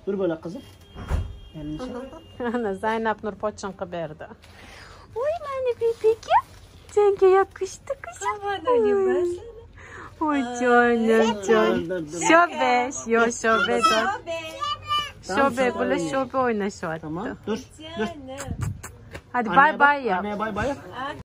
Dur böyle kızım. Elini çek. Zeynep Nur poçanka berdi. Oy beni bebeğim. Sence yakıştı kızım. Oy canım. Şobe. Yo şobe dur. Şobe böyle şobe oynaşıyor. Tamam dur. Dur. Hadi bay bay yap. Anneye bay bay yap.